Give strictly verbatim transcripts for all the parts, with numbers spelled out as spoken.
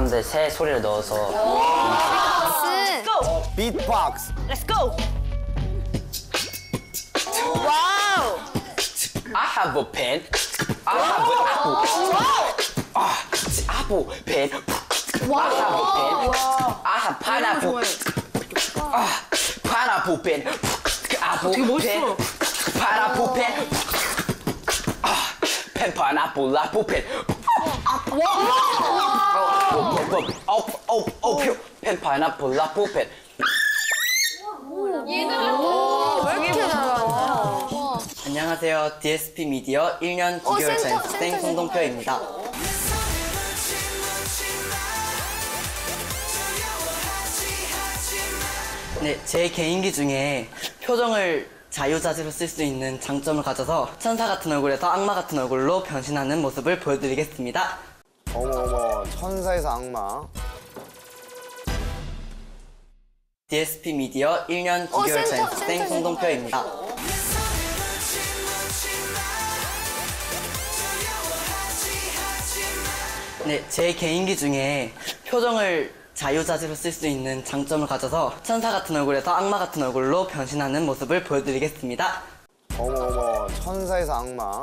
사람들 새 소리를 넣어서. 비트박스. Let's go. 와우. I have a pen. I have an apple. 아, apple pen. I have a pen. I have pineapple. 아, pineapple pen. apple pen. pineapple pen. 아, pen pineapple apple pen. 와. 어, 어, 어, pen pineapple apple pen. 왜 이렇게 잘하냐? 안녕하세요. 디에스피 미디어 일 년 구 개월 차 연습생 송동표입니다. 네, 제 개인기 중에 표정을 자유자재로 쓸 수 있는 장점을 가져서 천사 같은 얼굴에서 악마 같은 얼굴로 변신하는 모습을 보여드리겠습니다. 어머 어머 천사에서 악마. 디에스피 미디어 일 년 구 개월 차 연습생 송동표입니다. 네, 제 개인기 중에 표정을 자유자재로 쓸 수 있는 장점을 가져서 천사 같은 얼굴에서 악마 같은 얼굴로 변신하는 모습을 보여드리겠습니다. 어머 어머 천사에서 악마.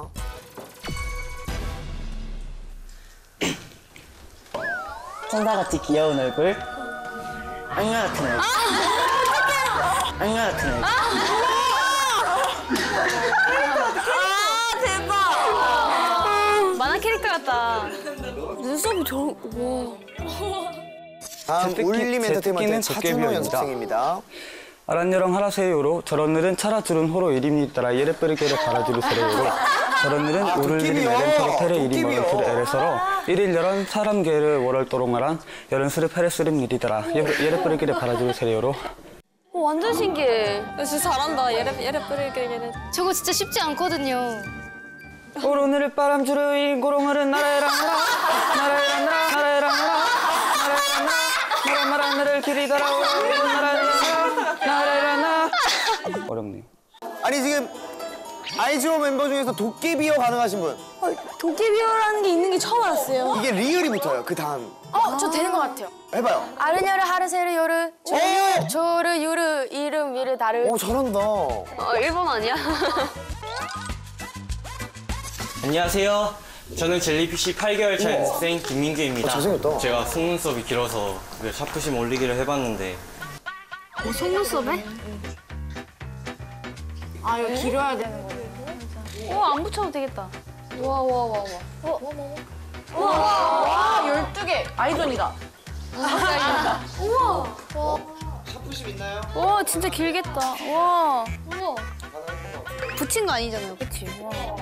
천사같이 귀여운 얼굴, 악마 같은 얼굴. 악마 같은 얼굴. 아 대박. 만화 캐릭터 같다. 눈썹이 저런. 와. 다음 제 울림 제 엔터테인먼트 특기는 차준호 도깨비입니다. 연습생입니다. 아란여랑 하라세요로 저런늘은 차라주른 호로 이름이 따라 예레뿌리게를 바라주르세요로 저런늘은 요를들이 내린 토르테레 이리 머런트를 에레서로 일일 열한 사람계를 월월도롱하란 열은스르 페레스름 일이더라 예레뿌리게를 바라주르세요로. 어, 완전 신기해. 진짜 잘한다. 예레 예레 뿌리게. 저거 진짜 쉽지 않거든요. 오르늘을 바람주르 인고롱을은 나라에랑 나라 나라에랑 나라 나라에랑 나라 나라에랑 나라 나라 하늘을 길이더라 오르는 나라에랑 나라에랑 나라. 어렵네요. 아니 지금 아이즈원 멤버 중에서 도깨비어 가능하신 분? 어, 도깨비어라는 게 있는 게 처음 알았어요. 이게 리을이 붙어요. 그 다음 어, 저 되는 것 같아요. 해봐요. 아르녀르 하르세르 요르 오! 조르 유르 이름 위르 다르. 오 잘한다. 어, 일본 아니야? 안녕하세요. 저는 젤리피쉬 팔 개월 차 연습생 김민규입니다. 어, 잘생겼다. 제가 속눈썹이 길어서 그 샤프심 올리기를 해봤는데 어, 속눈썹에? 아, 이거 길어야 되는 거예요. 어, 안 붙여도 되겠다. 와, 와, 와, 와. 와, 와, 열두 개. 아이돌이다. 우와. 샤프심 있나요? 와, 진짜 길겠다. 와. 우와. 붙인 거 아니잖아요, 그치? 와.